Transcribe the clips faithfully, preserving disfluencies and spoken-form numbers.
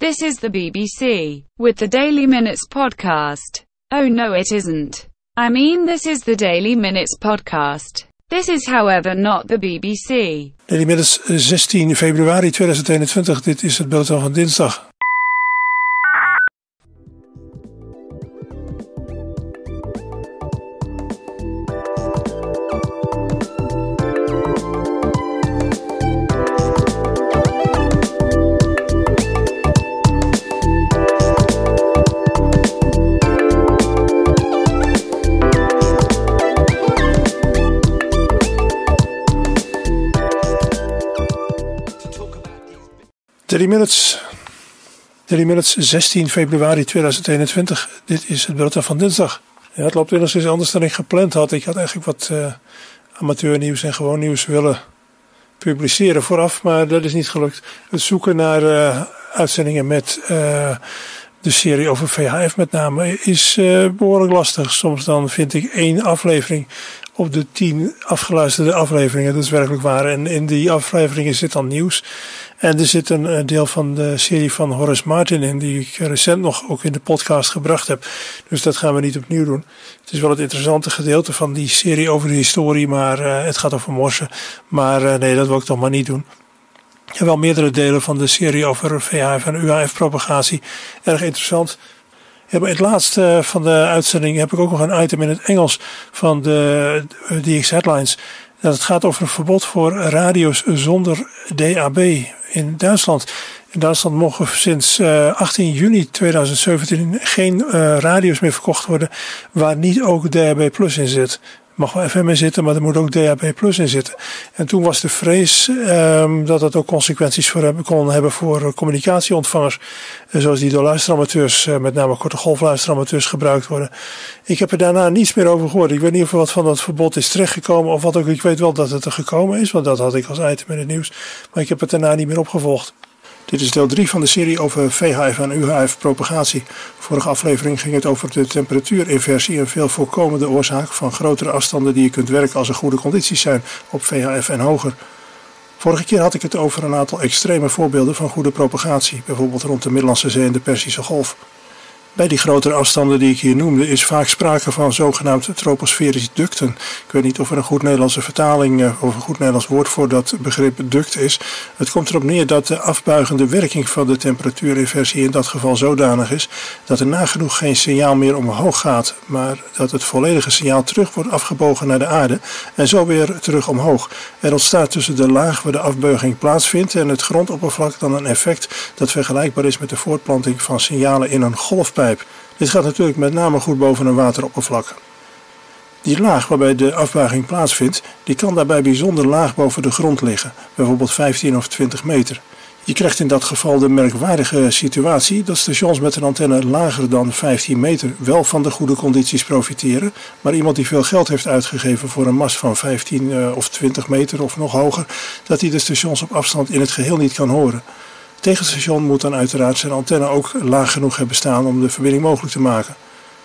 This is the B B C, with the Daily Minutes podcast. Oh no, it isn't. I mean, this is the Daily Minutes podcast. This is, however, not the B B C. Daily Minutes zestien februari tweeduizend eenentwintig. Dit is het bulletin van dinsdag. Daily Minutes, Daily Minutes zestien februari tweeduizend eenentwintig. Dit is het bulletin van dinsdag. Ja, het loopt enigszins anders dan ik gepland had. Ik had eigenlijk wat uh, amateurnieuws en gewoon nieuws willen publiceren vooraf, maar dat is niet gelukt. Het zoeken naar uh, uitzendingen met uh, de serie over V H F met name is uh, behoorlijk lastig. Soms dan vind ik één aflevering op de tien afgeluisterde afleveringen. Dat is werkelijk waar. En in die afleveringen zit dan nieuws. En er zit een deel van de serie van Horace Martin in, die ik recent nog ook in de podcast gebracht heb. Dus dat gaan we niet opnieuw doen. Het is wel het interessante gedeelte van die serie over de historie, maar uh, het gaat over morsen. Maar uh, nee, dat wil ik toch maar niet doen. En wel meerdere delen van de serie over V H F en U H F-propagatie. Erg interessant. Ja, bij het laatste van de uitzending heb ik ook nog een item in het Engels van de D X Headlines. Dat het gaat over een verbod voor radio's zonder D A B in Duitsland. In Duitsland mogen sinds uh, achttien juni tweeduizend zeventien geen uh, radio's meer verkocht worden waar niet ook D A B plus in zit. Er mag wel F M in zitten, maar er moet ook D A B plus in zitten. En toen was de vrees um, dat dat ook consequenties voor hebben, kon hebben voor uh, communicatieontvangers. Uh, zoals die door luisteramateurs, uh, met name korte golfluisteramateurs, gebruikt worden. Ik heb er daarna niets meer over gehoord. Ik weet niet of er wat van dat verbod is terechtgekomen of wat ook. Ik weet wel dat het er gekomen is, want dat had ik als item in het nieuws. Maar ik heb het daarna niet meer opgevolgd. Dit is deel drie van de serie over V H F en U H F-propagatie. Vorige aflevering ging het over de temperatuurinversie, een veel voorkomende oorzaak van grotere afstanden die je kunt werken als er goede condities zijn op V H F en hoger. Vorige keer had ik het over een aantal extreme voorbeelden van goede propagatie, bijvoorbeeld rond de Middellandse Zee en de Perzische Golf. Bij die grotere afstanden die ik hier noemde is vaak sprake van zogenaamd troposferische ducten. Ik weet niet of er een goed Nederlandse vertaling of een goed Nederlands woord voor dat begrip duct is. Het komt erop neer dat de afbuigende werking van de temperatuurinversie in dat geval zodanig is dat er nagenoeg geen signaal meer omhoog gaat, maar dat het volledige signaal terug wordt afgebogen naar de aarde en zo weer terug omhoog. Er ontstaat tussen de laag waar de afbuiging plaatsvindt en het grondoppervlak dan een effect dat vergelijkbaar is met de voortplanting van signalen in een golfpijp. Dit gaat natuurlijk met name goed boven een wateroppervlak. Die laag waarbij de afbuiging plaatsvindt, die kan daarbij bijzonder laag boven de grond liggen, bijvoorbeeld vijftien of twintig meter. Je krijgt in dat geval de merkwaardige situatie dat stations met een antenne lager dan vijftien meter wel van de goede condities profiteren, maar iemand die veel geld heeft uitgegeven voor een mast van vijftien uh, of twintig meter of nog hoger, dat hij de stations op afstand in het geheel niet kan horen. Het tegenstation moet dan uiteraard zijn antenne ook laag genoeg hebben staan om de verbinding mogelijk te maken.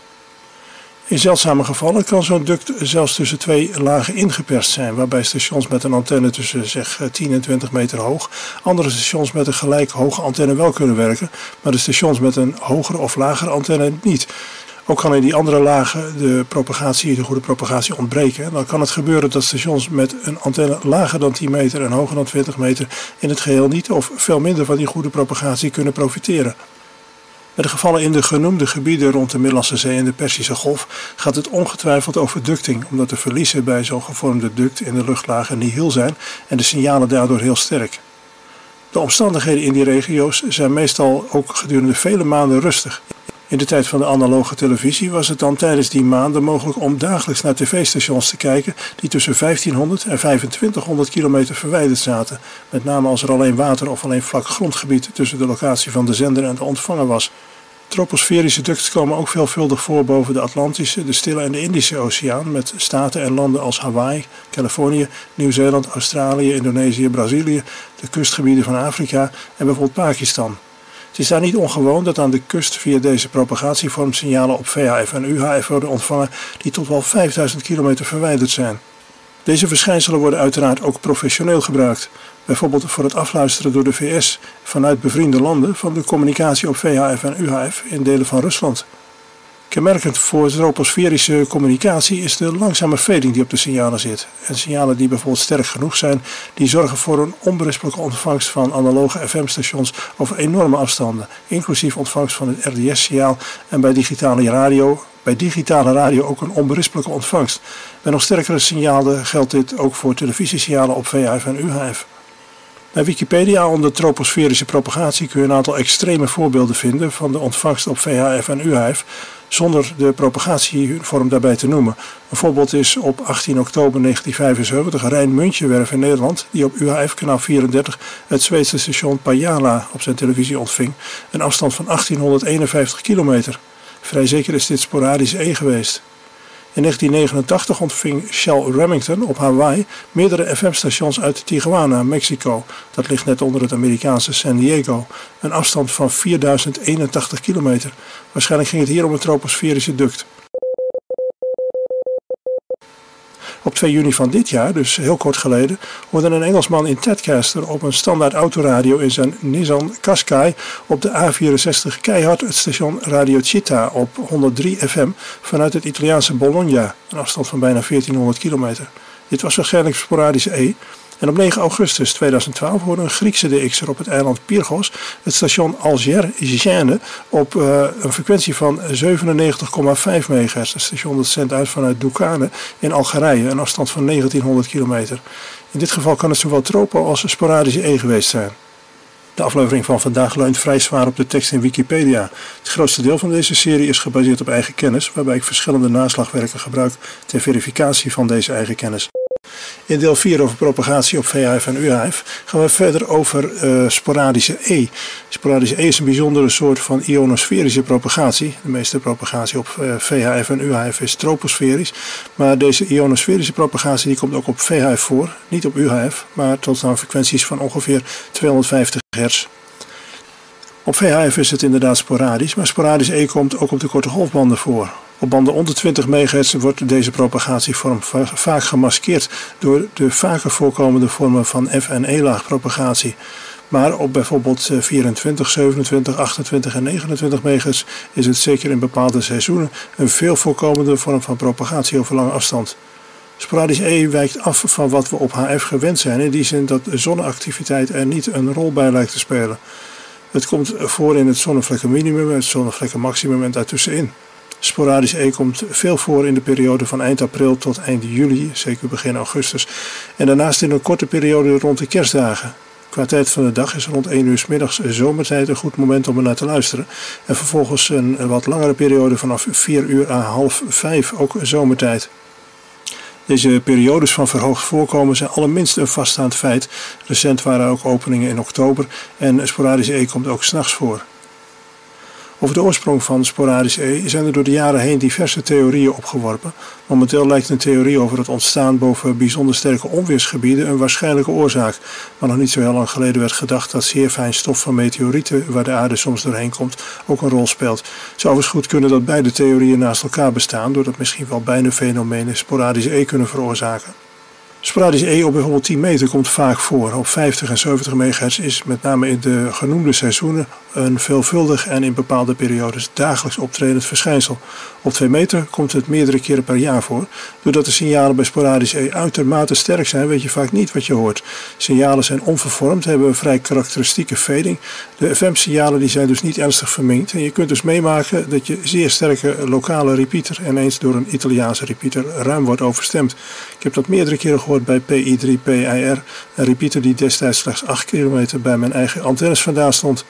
In zeldzame gevallen kan zo'n duct zelfs tussen twee lagen ingeperst zijn, waarbij stations met een antenne tussen zeg tien en twintig meter hoog, andere stations met een gelijk hoge antenne wel kunnen werken, maar de stations met een hogere of lagere antenne niet. Ook kan in die andere lagen de propagatie, de goede propagatie ontbreken. Dan kan het gebeuren dat stations met een antenne lager dan tien meter en hoger dan twintig meter in het geheel niet of veel minder van die goede propagatie kunnen profiteren. Bij de gevallen in de genoemde gebieden rond de Middellandse Zee en de Perzische Golf gaat het ongetwijfeld over ducting, omdat de verliezen bij zo'n gevormde duct in de luchtlagen nihil zijn en de signalen daardoor heel sterk. De omstandigheden in die regio's zijn meestal ook gedurende vele maanden rustig. In de tijd van de analoge televisie was het dan tijdens die maanden mogelijk om dagelijks naar tv-stations te kijken die tussen vijftienhonderd en vijfentwintighonderd kilometer verwijderd zaten, met name als er alleen water of alleen vlak grondgebied tussen de locatie van de zender en de ontvanger was. Troposferische ducts komen ook veelvuldig voor boven de Atlantische, de Stille en de Indische Oceaan, met staten en landen als Hawaii, Californië, Nieuw-Zeeland, Australië, Indonesië, Brazilië, de kustgebieden van Afrika en bijvoorbeeld Pakistan. Het is daar niet ongewoon dat aan de kust via deze propagatievorm signalen op V H F en U H F worden ontvangen die tot wel vijfduizend kilometer verwijderd zijn. Deze verschijnselen worden uiteraard ook professioneel gebruikt. Bijvoorbeeld voor het afluisteren door de V S vanuit bevriende landen van de communicatie op V H F en U H F in delen van Rusland. Kenmerkend voor troposferische communicatie is de langzame fading die op de signalen zit. En signalen die bijvoorbeeld sterk genoeg zijn, die zorgen voor een onberispelijke ontvangst van analoge F M-stations over enorme afstanden, inclusief ontvangst van het R D S-signaal en bij digitale radio, bij digitale radio ook een onberispelijke ontvangst. Bij nog sterkere signalen geldt dit ook voor televisiesignalen op V H F en U H F. Bij Wikipedia onder troposferische propagatie kun je een aantal extreme voorbeelden vinden van de ontvangst op V H F en U H F, zonder de propagatievorm daarbij te noemen. Een voorbeeld is op achttien oktober negentien vijfenzeventig Rijn Muntjewerf in Nederland, die op U H F kanaal vierendertig het Zweedse station Pajala op zijn televisie ontving, een afstand van achttienhonderdeenenvijftig kilometer. Vrij zeker is dit sporadisch E geweest. In negentien negenentachtig ontving Shell Remington op Hawaii meerdere F M-stations uit Tijuana, Mexico. Dat ligt net onder het Amerikaanse San Diego. Een afstand van vierduizend eenentachtig kilometer. Waarschijnlijk ging het hier om een troposferische duct. Op twee juni van dit jaar, dus heel kort geleden, hoorde een Engelsman in Tadcaster op een standaard autoradio in zijn Nissan Qashqai op de A vierenzestig keihard het station Radio Città op honderddrie F M vanuit het Italiaanse Bologna, een afstand van bijna veertienhonderd kilometer. Dit was waarschijnlijk sporadische E. En op negen augustus tweeduizend twaalf hoorde een Griekse D X'er op het eiland Pyrgos het station Alger-Gênes op uh, een frequentie van zevenennegentig komma vijf megahertz. Het station dat zendt uit vanuit Ducane in Algerije, een afstand van negentienhonderd kilometer. In dit geval kan het zowel tropo als sporadische E geweest zijn. De aflevering van vandaag leunt vrij zwaar op de tekst in Wikipedia. Het grootste deel van deze serie is gebaseerd op eigen kennis, waarbij ik verschillende naslagwerken gebruik ter verificatie van deze eigen kennis. In deel vier over propagatie op V H F en U H F gaan we verder over uh, sporadische E. Sporadische E is een bijzondere soort van ionosferische propagatie. De meeste propagatie op uh, V H F en U H F is troposferisch. Maar deze ionosferische propagatie die komt ook op V H F voor. Niet op U H F, maar tot aan frequenties van ongeveer tweehonderdvijftig hertz. Op V H F is het inderdaad sporadisch, maar sporadische E komt ook op de korte golfbanden voor. Op banden onder twintig megahertz wordt deze propagatievorm vaak gemaskeerd door de vaker voorkomende vormen van F- en E-laag propagatie. Maar op bijvoorbeeld vierentwintig, zevenentwintig, achtentwintig en negenentwintig megahertz is het zeker in bepaalde seizoenen een veel voorkomende vorm van propagatie over lange afstand. Sporadisch E wijkt af van wat we op H F gewend zijn, in die zin dat zonneactiviteit er niet een rol bij lijkt te spelen. Het komt voor in het zonnevlekkenminimum, het zonnevlekkenmaximum en daartussenin. Sporadisch E komt veel voor in de periode van eind april tot eind juli, zeker begin augustus. En daarnaast in een korte periode rond de kerstdagen. Qua tijd van de dag is rond één uur 's middags zomertijd een goed moment om er naar te luisteren. En vervolgens een wat langere periode vanaf vier uur à half vijf ook zomertijd. Deze periodes van verhoogd voorkomen zijn allerminst een vaststaand feit. Recent waren er ook openingen in oktober en sporadische E komt ook 's nachts voor. Over de oorsprong van sporadische E zijn er door de jaren heen diverse theorieën opgeworpen. Momenteel lijkt een theorie over het ontstaan boven bijzonder sterke onweersgebieden een waarschijnlijke oorzaak. Maar nog niet zo heel lang geleden werd gedacht dat zeer fijn stof van meteorieten, waar de aarde soms doorheen komt, ook een rol speelt. Het zou eens goed kunnen dat beide theorieën naast elkaar bestaan, doordat misschien wel beide fenomenen sporadische E kunnen veroorzaken. Sporadische E op bijvoorbeeld tien meter komt vaak voor. Op vijftig en zeventig megahertz is met name in de genoemde seizoenen een veelvuldig en in bepaalde periodes dagelijks optredend verschijnsel. Op twee meter komt het meerdere keren per jaar voor. Doordat de signalen bij sporadische E uitermate sterk zijn, weet je vaak niet wat je hoort. Signalen zijn onvervormd, hebben een vrij karakteristieke fading. De F M-signalen die zijn dus niet ernstig verminkt. En je kunt dus meemaken dat je zeer sterke lokale repeater ineens door een Italiaanse repeater ruim wordt overstemd. Ik heb dat meerdere keren gehoord bij P I drie P I R, een repeater die destijds slechts acht kilometer bij mijn eigen antennes vandaan stond.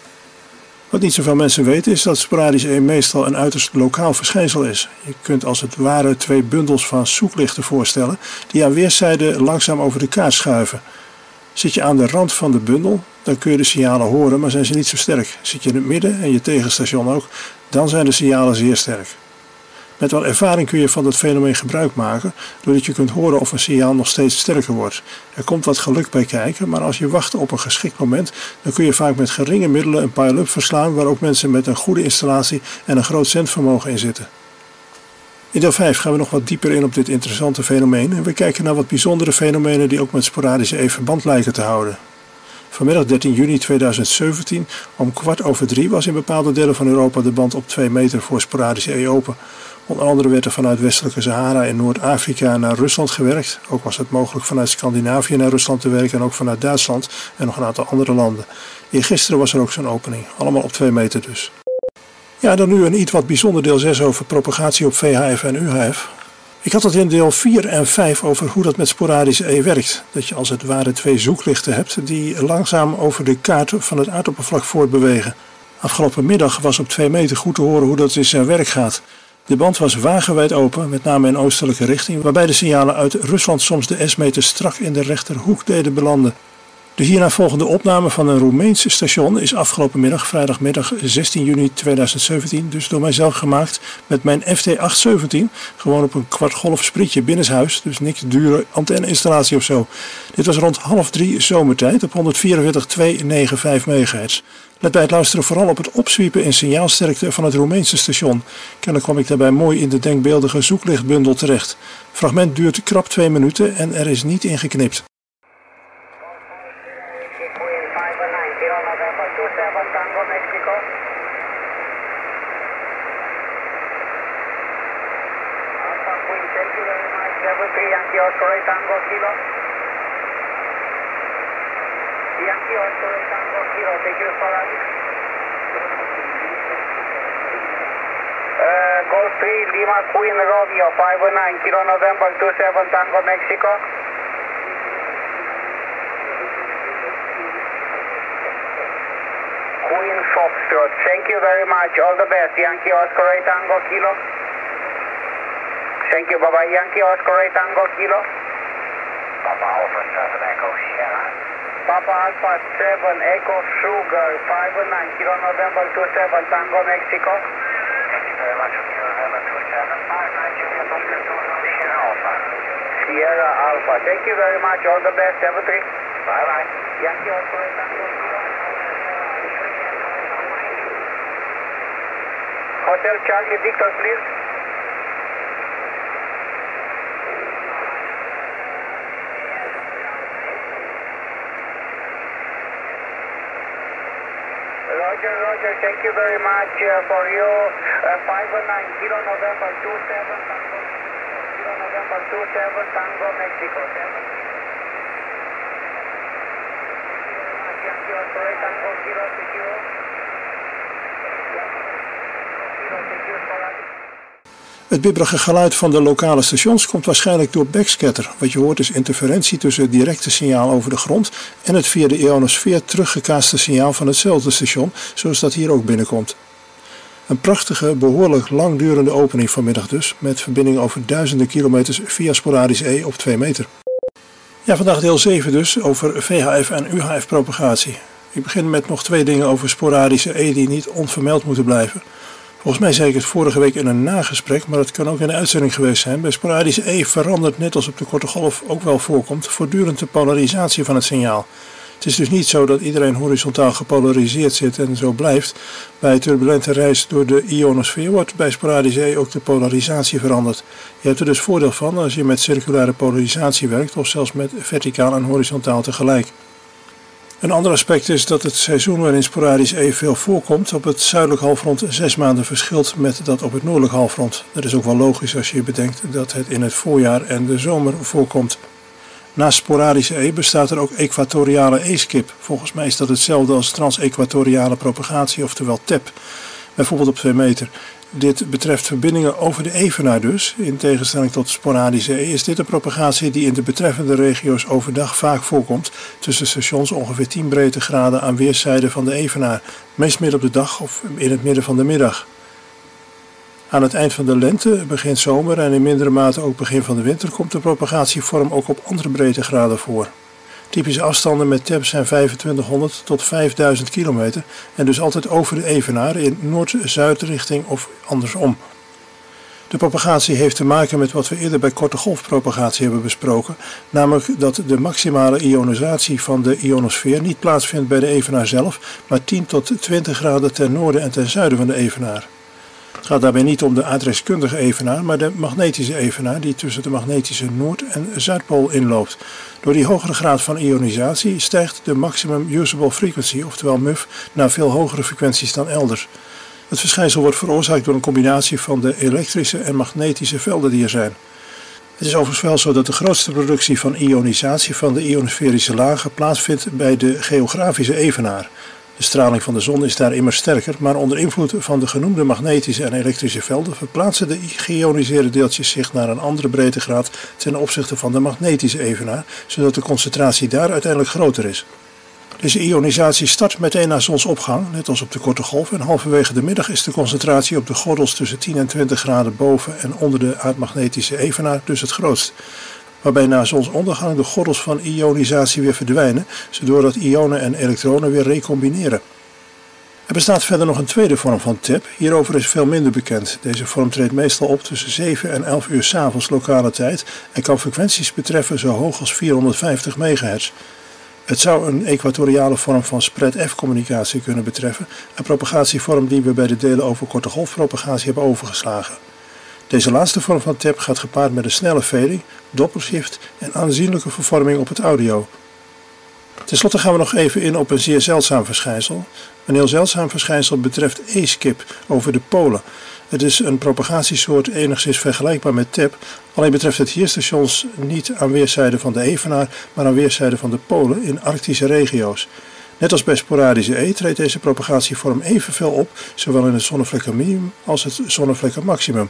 Wat niet zoveel mensen weten is dat sporadische E meestal een uiterst lokaal verschijnsel is. Je kunt als het ware twee bundels van zoeklichten voorstellen die aan weerszijden langzaam over de kaart schuiven. Zit je aan de rand van de bundel, dan kun je de signalen horen, maar zijn ze niet zo sterk. Zit je in het midden en je tegenstation ook, dan zijn de signalen zeer sterk. Met wat ervaring kun je van dat fenomeen gebruik maken, doordat je kunt horen of een signaal nog steeds sterker wordt. Er komt wat geluk bij kijken, maar als je wacht op een geschikt moment, dan kun je vaak met geringe middelen een pile-up verslaan waar ook mensen met een goede installatie en een groot zendvermogen in zitten. In deel vijf gaan we nog wat dieper in op dit interessante fenomeen en we kijken naar wat bijzondere fenomenen die ook met sporadische E verband lijken te houden. Vanmiddag dertien juni tweeduizend zeventien om kwart over drie was in bepaalde delen van Europa de band op twee meter voor sporadische E open. Onder andere werd er vanuit westelijke Sahara in Noord-Afrika naar Rusland gewerkt. Ook was het mogelijk vanuit Scandinavië naar Rusland te werken en ook vanuit Duitsland en nog een aantal andere landen. Eergisteren was er ook zo'n opening, allemaal op twee meter dus. Ja, dan nu een iets wat bijzonder deel zes over propagatie op V H F en U H F. Ik had het in deel vier en vijf over hoe dat met sporadische E werkt. Dat je als het ware twee zoeklichten hebt die langzaam over de kaart van het aardoppervlak voortbewegen. Afgelopen middag was op twee meter goed te horen hoe dat in zijn werk gaat. De band was wagenwijd open, met name in oostelijke richting, waarbij de signalen uit Rusland soms de S-meter strak in de rechterhoek deden belanden. De hierna volgende opname van een Roemeens station is afgelopen middag, vrijdagmiddag zestien juni tweeduizend zeventien, dus door mijzelf gemaakt met mijn F T acht zeventien, gewoon op een kwartgolf sprietje binnenshuis, dus niks dure antenne-installatie of zo. Dit was rond half drie zomertijd op honderdvierenveertig komma tweehonderdvijfennegentig megahertz. Let bij het luisteren vooral op het opzwiepen in signaalsterkte van het Roemeense station. Kennelijk kwam ik daarbij mooi in de denkbeeldige zoeklichtbundel terecht. Het fragment duurt krap twee minuten en er is niet ingeknipt. Yankee Oscar Tango Kilo, take your Ferrari. Uh, Golf three, Lima Queen Romeo, five oh nine, Kilo November two seven Tango Mexico. Queen Foxtrot, thank you very much, all the best, Yankee Oscar Tango Kilo. Thank you, bye-bye, Yankee Oscar Tango Kilo. Papa Alpha seven Echo Sierra. Papa Alpha seven Echo Sugar five oh nine Kilo November two seven Tango Mexico. Thank you very much for Kilo November two seven five nine Juliet Oscar two Sierra Alpha. Sierra Alpha. Thank you very much. All the best. Seven three. Bye bye. Yankee Oscar Tango Kilo. Hotel Charlie Victor, please. Roger, Roger, thank you very much uh, for you. Uh, five oh nine, Kilo November two seven, Tango, Kilo November two seven, Tango, Mexico. seven. Thank you very much, Yankee Oscar Tango, Kilo, secure. Kilo, secure, Ferrari. Het bibberige geluid van de lokale stations komt waarschijnlijk door backscatter. Wat je hoort is interferentie tussen het directe signaal over de grond en het via de ionosfeer teruggekaaste signaal van hetzelfde station, zoals dat hier ook binnenkomt. Een prachtige, behoorlijk langdurende opening vanmiddag dus, met verbinding over duizenden kilometers via sporadische E op twee meter. Ja, vandaag deel zeven dus, over V H F en U H F propagatie. Ik begin met nog twee dingen over sporadische E die niet onvermeld moeten blijven. Volgens mij zei ik het vorige week in een nagesprek, maar het kan ook in de uitzending geweest zijn. Bij sporadische E verandert, net als op de korte golf ook wel voorkomt, voortdurend de polarisatie van het signaal. Het is dus niet zo dat iedereen horizontaal gepolariseerd zit en zo blijft. Bij turbulente reis door de ionosfeer wordt bij sporadische E ook de polarisatie veranderd. Je hebt er dus voordeel van als je met circulaire polarisatie werkt of zelfs met verticaal en horizontaal tegelijk. Een ander aspect is dat het seizoen waarin sporadische E veel voorkomt op het zuidelijk halfrond zes maanden verschilt met dat op het noordelijk halfrond. Dat is ook wel logisch als je bedenkt dat het in het voorjaar en de zomer voorkomt. Naast sporadische E bestaat er ook equatoriale E-skip. Volgens mij is dat hetzelfde als trans-equatoriale propagatie, oftewel T E P, bijvoorbeeld op twee meter. Dit betreft verbindingen over de evenaar dus. In tegenstelling tot sporadische E is dit een propagatie die in de betreffende regio's overdag vaak voorkomt, tussen stations ongeveer tien breedtegraden aan weerszijden van de evenaar, meest midden op de dag of in het midden van de middag. Aan het eind van de lente, begin zomer en in mindere mate ook begin van de winter komt de propagatievorm ook op andere breedtegraden voor. Typische afstanden met T E P zijn vijfentwintighonderd tot vijfduizend kilometer en dus altijd over de evenaar in noord-zuid richting of andersom. De propagatie heeft te maken met wat we eerder bij korte golfpropagatie hebben besproken, namelijk dat de maximale ionisatie van de ionosfeer niet plaatsvindt bij de evenaar zelf, maar tien tot twintig graden ten noorden en ten zuiden van de evenaar. Het gaat daarbij niet om de adreskundige evenaar, maar de magnetische evenaar die tussen de magnetische Noord- en Zuidpool inloopt. Door die hogere graad van ionisatie stijgt de maximum usable frequency, oftewel M U F, naar veel hogere frequenties dan elders. Het verschijnsel wordt veroorzaakt door een combinatie van de elektrische en magnetische velden die er zijn. Het is overigens wel zo dat de grootste productie van ionisatie van de ionosferische lagen plaatsvindt bij de geografische evenaar. De straling van de zon is daar immer sterker, maar onder invloed van de genoemde magnetische en elektrische velden verplaatsen de geïoniseerde deeltjes zich naar een andere breedtegraad ten opzichte van de magnetische evenaar, zodat de concentratie daar uiteindelijk groter is. Deze ionisatie start meteen na zonsopgang, net als op de korte golf, en halverwege de middag is de concentratie op de gordels tussen tien en twintig graden boven en onder de aardmagnetische evenaar dus het grootst. Waarbij na zonsondergang de gordels van ionisatie weer verdwijnen, zodat ionen en elektronen weer recombineren. Er bestaat verder nog een tweede vorm van T E P, hierover is veel minder bekend. Deze vorm treedt meestal op tussen zeven en elf uur 's avonds lokale tijd en kan frequenties betreffen zo hoog als vierhonderdvijftig megahertz. Het zou een equatoriale vorm van spread-F-communicatie kunnen betreffen, een propagatievorm die we bij de delen over korte golfpropagatie hebben overgeslagen. Deze laatste vorm van T E P gaat gepaard met een snelle fading, doppelshift en aanzienlijke vervorming op het audio. Ten slotte gaan we nog even in op een zeer zeldzaam verschijnsel. Een heel zeldzaam verschijnsel betreft E-skip over de polen. Het is een propagatiesoort enigszins vergelijkbaar met T E P, alleen betreft het hier stations niet aan weerszijden van de evenaar, maar aan weerszijden van de polen in arctische regio's. Net als bij sporadische E treedt deze propagatievorm evenveel op, zowel in het zonnevlekkenminimum als het zonnevlekkenmaximum.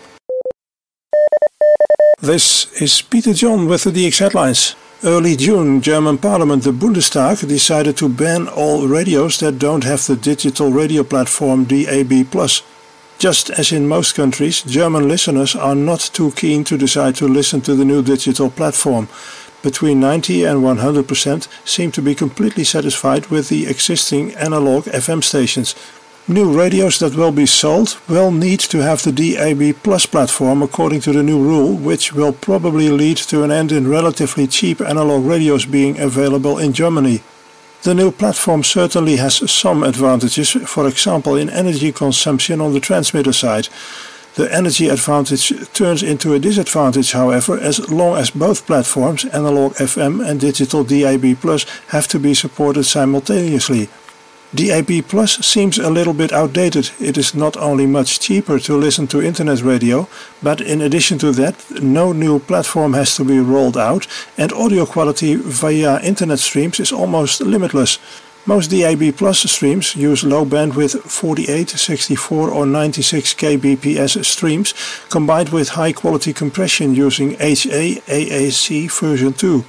This is Peter John with the D X headlines. Early June, German Parliament, the Bundestag, decided to ban all radios that don't have the digital radio platform D A B plus. Just as in most countries, German listeners are not too keen to decide to listen to the new digital platform. Between ninety and one hundred percent seem to be completely satisfied with the existing analog F M stations. New radios that will be sold will need to have the D A B plus platform according to the new rule, which will probably lead to an end in relatively cheap analog radios being available in Germany. The new platform certainly has some advantages, for example in energy consumption on the transmitter side. The energy advantage turns into a disadvantage, however, as long as both platforms, analog F M and digital D A B plus, have to be supported simultaneously. D A B plus seems a little bit outdated. It is not only much cheaper to listen to internet radio, but in addition to that, no new platform has to be rolled out, and audio quality via internet streams is almost limitless. Most D A B plus streams use low bandwidth forty-eight, sixty-four or ninety-six K B P S streams, combined with high quality compression using H A A A C version two.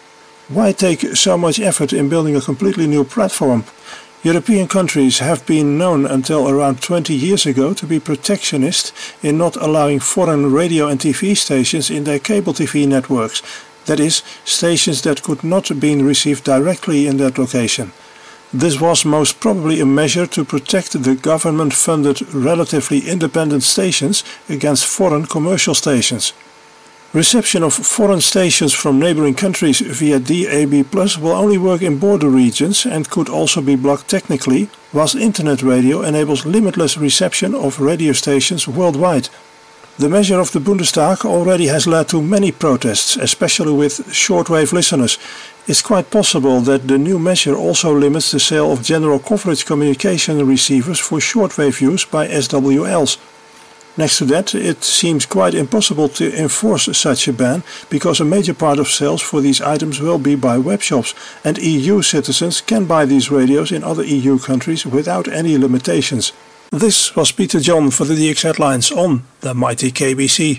Why take so much effort in building a completely new platform? European countries have been known until around twenty years ago to be protectionist in not allowing foreign radio and T V stations in their cable T V networks, that is, stations that could not have been received directly in that location. This was most probably a measure to protect the government-funded, relatively independent stations against foreign commercial stations. Reception of foreign stations from neighboring countries via D A B plus will only work in border regions and could also be blocked technically, whilst internet radio enables limitless reception of radio stations worldwide. The measure of the Bundestag already has led to many protests, especially with shortwave listeners. It's quite possible that the new measure also limits the sale of general coverage communication receivers for shortwave use by S W Ls. Next to that, it seems quite impossible to enforce such a ban, because a major part of sales for these items will be by webshops, and E U citizens can buy these radios in other E U countries without any limitations. This was Peter John for the D X Headlines on the mighty K B C.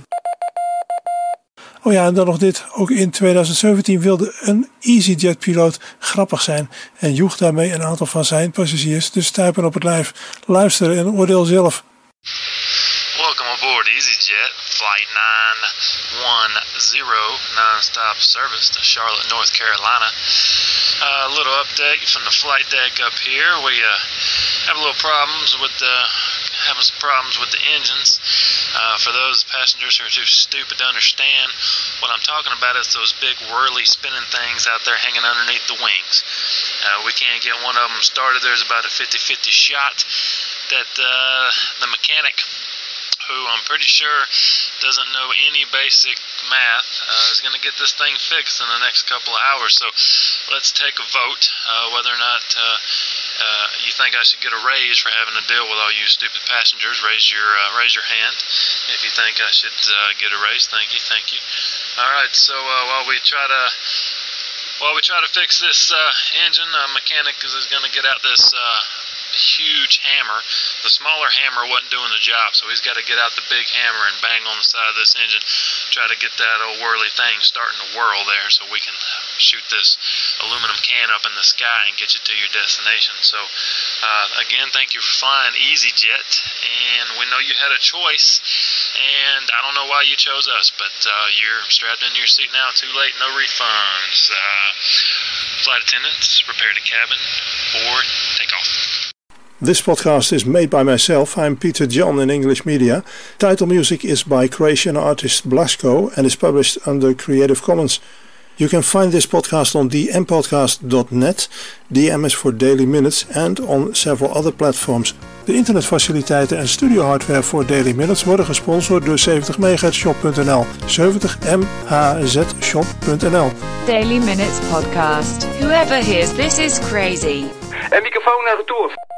Oh ja, en dan nog dit. Ook in twintig zeventien wilde een EasyJet-piloot grappig zijn en joeg daarmee een aantal van zijn passagiers de stuipen op het lijf. Luister en oordeel zelf. Welcome aboard EasyJet, Flight nine one zero, non-stop service to Charlotte, North Carolina. A uh, little update from the flight deck up here. We uh, have a little problems with the, having some problems with the engines. Uh, for those passengers who are too stupid to understand, what I'm talking about is those big whirly spinning things out there hanging underneath the wings. Uh, we can't get one of them started. There's about a fifty fifty shot that uh, the mechanic who I'm pretty sure doesn't know any basic math, uh, is going to get this thing fixed in the next couple of hours. So let's take a vote uh, whether or not uh, uh, you think I should get a raise for having to deal with all you stupid passengers. Raise your uh, raise your hand if you think I should uh, get a raise. Thank you, thank you. All right, so uh, while we try to while we try to fix this uh, engine, uh, mechanic is, is going to get out this Uh, huge hammer. The smaller hammer wasn't doing the job, so he's got to get out the big hammer and bang on the side of this engine, try to get that old whirly thing starting to whirl there so we can shoot this aluminum can up in the sky and get you to your destination. So uh, again, thank you for flying EasyJet, and we know you had a choice, and I don't know why you chose us, but uh, you're strapped into your seat now, too late, no refunds. Uh, flight attendants, prepare the cabin for takeoff. This podcast is made by myself. I'm Peter John in English Media. Title music is by Croatian artist Blasko and is published under Creative Commons. You can find this podcast on d m podcast dot net, D M is for Daily Minutes, and on several other platforms. De internetfaciliteiten en studiohardware voor Daily Minutes worden gesponsord door zeventig megahertz shop punt n l. zeventig m h z shop punt n l. Daily Minutes Podcast. Whoever hears this is crazy. En microfoon naar retour.